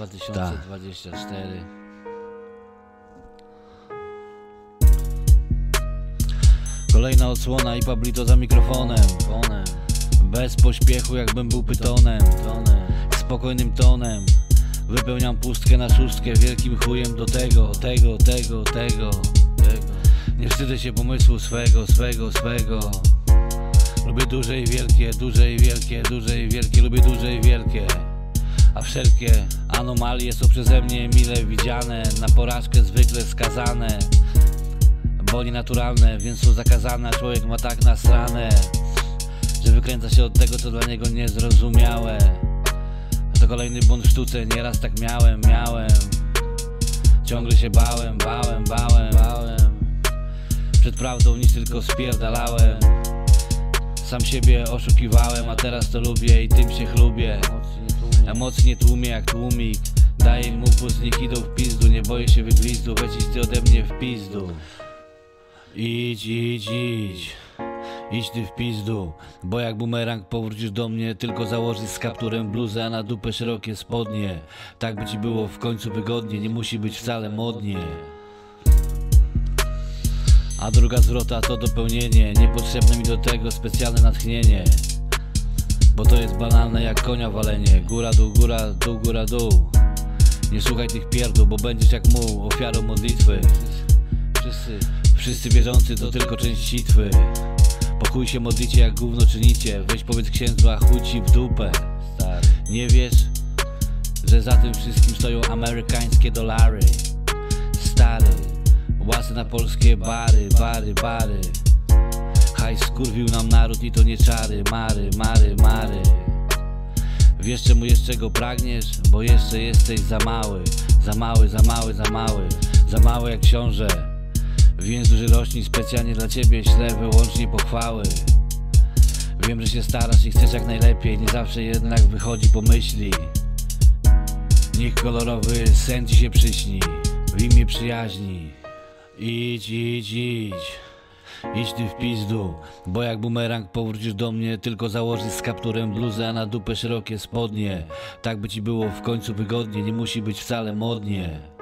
2024. Kolejna odsłona i Pablito za mikrofonem. Bez pośpiechu, jakbym był pytonem. Spokojnym tonem wypełniam pustkę na szóstkę. Wielkim chujem do tego. Nie wstydzę się pomysłu swego. Lubię duże i wielkie, lubię duże i wielkie. A wszelkie anomalie są przeze mnie mile widziane. Na porażkę zwykle skazane, bo nienaturalne, więc są zakazane. A człowiek ma tak nasrane, że wykręca się od tego, co dla niego niezrozumiałe. To kolejny błąd w sztuce, nieraz tak miałem. Ciągle się bałem przed prawdą, nic tylko spierdalałem. Sam siebie oszukiwałem, a teraz to lubię i tym się chlubię. Emocji nie tłumię jak tłumik, daję im upust, niech idą w pizdu. Nie boję się wyglizdu, weź idź ty ode mnie w pizdu. Idź ty w pizdu, bo jak bumerang powrócisz do mnie. Tylko założyć z kapturem bluzę, a na dupę szerokie spodnie. Tak by ci było w końcu wygodnie, nie musi być wcale modnie. A druga zwrota to dopełnienie, niepotrzebne mi do tego specjalne natchnienie. Bo to jest banalne jak konia walenie. Góra, dół. Nie słuchaj tych pierdół, bo będziesz jak muł, ofiarą modlitwy. Wszyscy wierzący to tylko część sitwy. Pokój się modlicie jak gówno czynicie. Weź powiedz księdzu, a chuj ci w dupę. Nie wiesz, że za tym wszystkim stoją amerykańskie dolary. Stary, łasy na polskie bary. Hajs skurwił nam naród i to nie czary. Mary. Wiesz czemu jeszcze go pragniesz? Bo jeszcze jesteś za mały. Za mały jak książę. Więc duży rośnij, specjalnie dla ciebie ślę wyłącznie pochwały. Wiem, że się starasz i chcesz jak najlepiej, nie zawsze jednak wychodzi po myśli. Niech kolorowy sen ci się przyśni w imię przyjaźni. Idź ty w pizdu, bo jak bumerang powrócisz do mnie. Tylko założyć z kapturem bluzę, a na dupę szerokie spodnie. Tak by ci było w końcu wygodnie, nie musi być wcale modnie.